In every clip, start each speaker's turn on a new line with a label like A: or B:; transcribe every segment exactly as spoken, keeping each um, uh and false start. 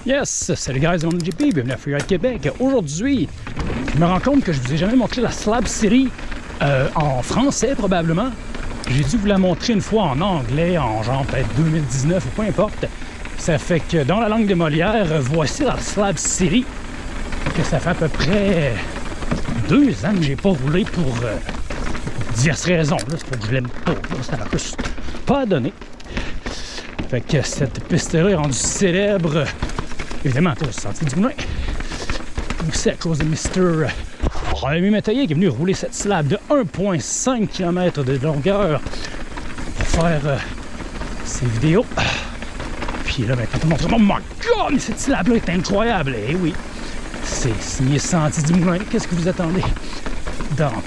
A: Yes, salut guys, on est J P, bienvenue à Freeride Québec. Aujourd'hui, je me rends compte que je vous ai jamais montré la Slab City euh, en français probablement. J'ai dû vous la montrer une fois en anglais, en genre peut-être deux mille dix-neuf ou peu importe. Ça fait que dans la langue de Molière, voici la Slab City. Que ça fait à peu près deux ans que j'ai pas roulé pour euh, diverses raisons. C'est pour que je l'aime pas, là, ça n'a juste pas donné. Fait que cette piste-là est rendue célèbre, évidemment, à cause du Sentier du Moulin. Aussi à cause de mister Rémi Métayer qui est venu rouler cette slab de un virgule cinq kilomètres de longueur pour faire euh, ses vidéos. Puis là, maintenant, tout le monde me dit « Oh my God, mais cette slab-là est incroyable! » Eh oui, c'est signé Sentier du Moulin. Qu'est-ce que vous attendez? Donc,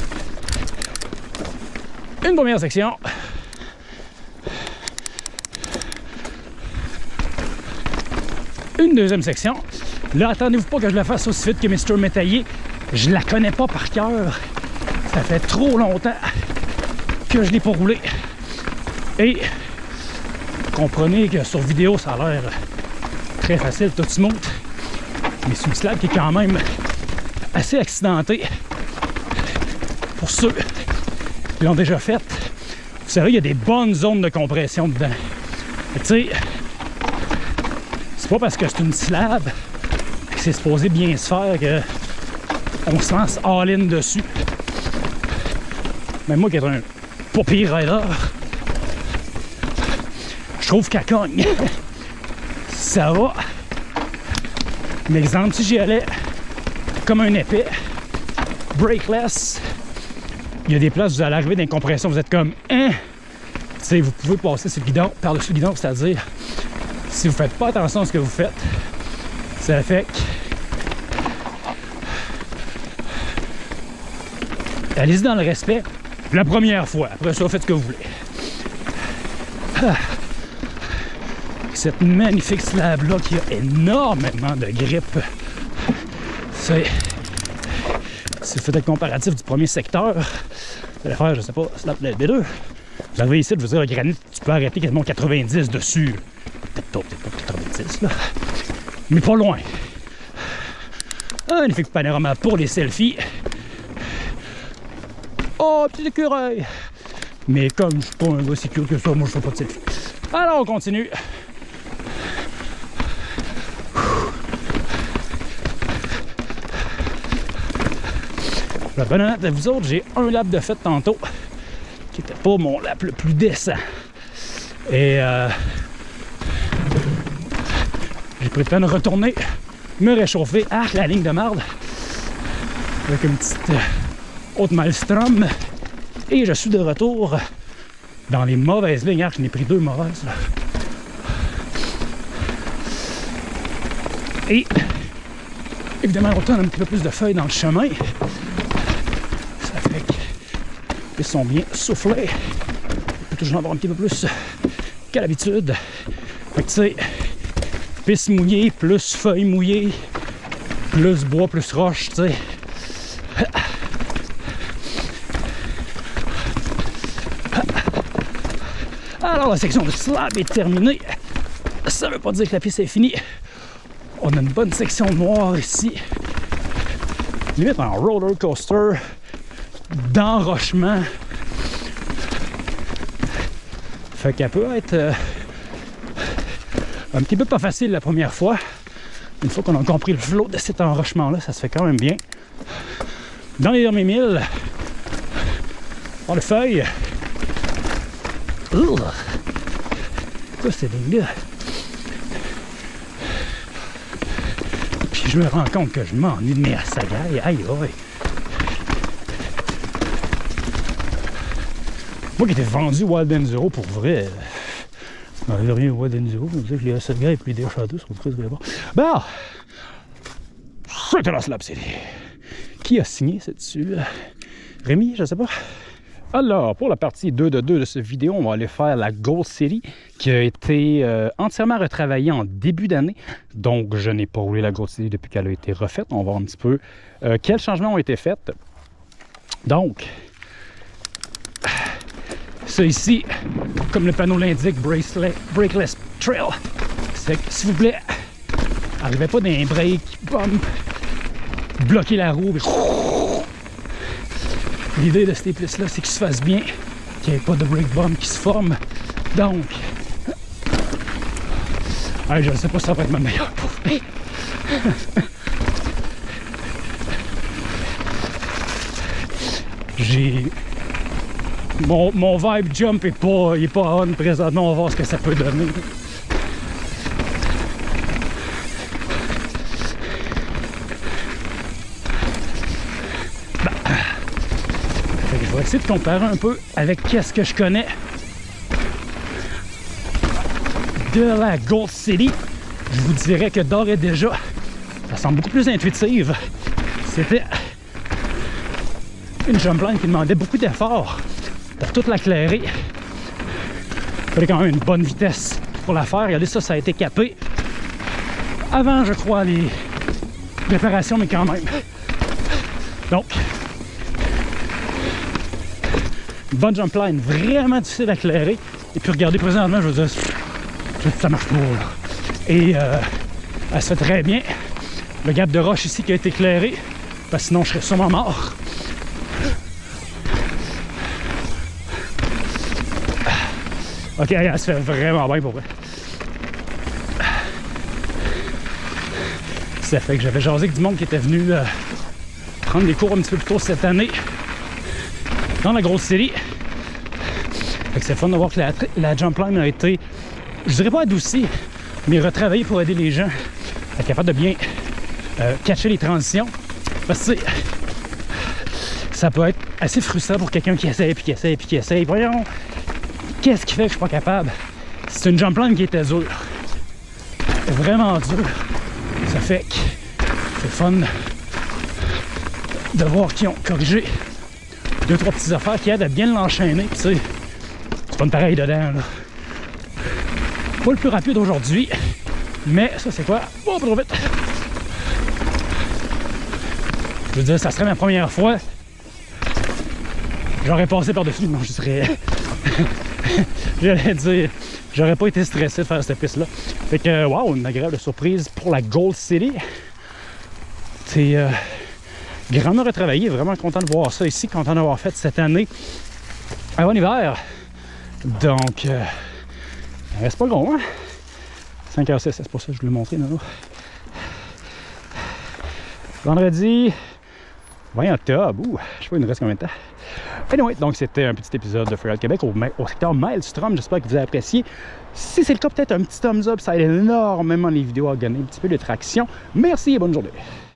A: une première section. Une deuxième section. Là, attendez-vous pas que je la fasse aussi vite que mister Métayer. Je la connais pas par cœur. Ça fait trop longtemps que je l'ai pas roulé. Et comprenez que sur vidéo, ça a l'air très facile, tout smooth. Mais c'est une slab qui est quand même assez accidentée. Pour ceux qui l'ont déjà faite, vous savez, il y a des bonnes zones de compression dedans. Tu sais, c'est pas parce que c'est une slab que c'est supposé bien se faire que on se lance all-in dessus. Même moi qui est un pas pire rider, je trouve qu'elle cogne. Ça va. Mais exemple, si j'y allais comme un épais, brakeless, il y a des places où vous allez arriver dans une compression, vous êtes comme hein? Tu sais, vous pouvez passer sur le guidon, par-dessus le guidon, c'est-à-dire si vous faites pas attention à ce que vous faites, ça fait que allez-y dans le respect la première fois. Après ça, faites ce que vous voulez. Ah. Cette magnifique slab-là qui a énormément de grippe. C'est... Si vous faites un comparatif du premier secteur, vous allez faire, je sais pas, slab de B deux. Vous arrivez ici, je veux dire, le granit, tu peux arrêter quasiment quatre-vingt-dix dessus. Peut-être pas, peut-être pas quatre-vingt-dix, là. Mais pas loin. Un magnifique panorama pour les selfies. Oh, petit écureuil! Mais comme je suis pas un gars si cute que ça, moi je fais pas de selfie. Alors on continue. La bonne année à vous autres, j'ai un lap de fête tantôt qui était pas mon lap le plus décent. Et euh, j'ai pris le temps de retourner, me réchauffer à la ligne de marde avec une petite euh, haute maelstrom. Et je suis de retour dans les mauvaises lignes. Ah, je n'ai pris deux mauvaises. Là. Et évidemment, on retourne un petit peu plus de feuilles dans le chemin. Ça fait qu'ils sont bien soufflés. On peut toujours en avoir un petit peu plus qu'à l'habitude. Fait que tu sais, piste mouillée, plus feuilles mouillées, plus bois, plus roche, tu sais. Alors la section de slab est terminée. Ça veut pas dire que la piste est finie. On a une bonne section noire ici. Limite en roller coaster d'enrochement. Fait qu'elle peut être euh, un petit peu pas facile la première fois. Une fois qu'on a compris le flow de cet enrochement-là, ça se fait quand même bien. Dans les derniers milles, on le feuille. Ouh! Quoi ces lignes-là? Puis je me rends compte que je m'ennuie de mes assagailles. Aïe aïe! Moi qui étais vendu Wild Enduro pour vrai. Non, il n'y a rien Wild Enduro. On disait que les assagailles et les déchadeux sont très très bons. Bon! C'était la Slab City. Qui a signé là-dessus? Rémi, je sais pas. Alors, pour la partie deux de deux de cette vidéo, on va aller faire la Gold City qui a été euh, entièrement retravaillée en début d'année. Donc, je n'ai pas roulé la Gold City depuis qu'elle a été refaite. On va voir un petit peu euh, quels changements ont été faits. Donc, ça ici, comme le panneau l'indique, Brakeless Trail. C'est que, s'il vous plaît, Arrivait pas d'un break, bump, bloquer la roue. L'idée de ces pistes-là, c'est qu'ils se fassent bien, qu'il n'y ait pas de break bump qui se forme. Donc, ouais, je ne sais pas si ça va être ma meilleure pour J'ai... Mon, mon vibe jump est pas, il est pas on présentement, on va voir ce que ça peut donner. Je vais essayer de comparer un peu avec qu'est-ce que je connais de la Gold City. Je vous dirais que d'ores et déjà, ça semble beaucoup plus intuitive. C'était une jump line qui demandait beaucoup d'efforts pour toute la clairer. Il fallait quand même une bonne vitesse pour la faire. Regardez ça, ça a été capé avant, je crois, les réparations, mais quand même. Donc, bonne jump line, vraiment difficile à éclairer. Et puis regardez, présentement, je veux dire, ça marche pas, là. Et euh, elle se fait très bien. Le gap de roche ici qui a été éclairé, parce que sinon je serais sûrement mort. Ok, elle se fait vraiment bien pour vrai. Ça fait que j'avais jasé avec du monde qui était venu euh, prendre des cours un petit peu plus tôt cette année dans la grosse série. Fait que c'est fun de voir que la, la jump line a été, je dirais pas adoucie, mais retravaillée pour aider les gens à être capable de bien euh, catcher les transitions. Parce que ça peut être assez frustrant pour quelqu'un qui essaie, puis qui essaie, puis qui essaie. Voyons, qu'est-ce qui fait que je suis pas capable? C'est une jump line qui était dure. Vraiment dure. Ça fait que c'est fun de voir qu'ils ont corrigé deux, trois petites affaires qui aident à bien l'enchaîner. Tu sais, c'est pas une pareille dedans, là. Pas le plus rapide aujourd'hui, mais ça, c'est quoi? Oh, pas trop vite! Je veux dire, ça serait ma première fois. J'aurais passé par-dessus, non, je serais... J'allais dire, j'aurais pas été stressé de faire cette piste-là. Fait que, waouh, une agréable surprise pour la Gold City. C'est euh, grandement retravaillé, vraiment content de voir ça ici, content d'avoir fait cette année avant l'hiver. Donc, euh, il reste pas gros, hein? cinq heures six, c'est pour ça que je voulais le montrer, non? Vendredi vingt octobre, ouh, je sais pas, il nous reste combien de temps. Anyway, donc c'était un petit épisode de Freeride Québec au, au secteur Maelstrom. J'espère que vous avez apprécié. Si c'est le cas, peut-être un petit thumbs up, ça aide énormément les vidéos à gagner un petit peu de traction. Merci et bonne journée.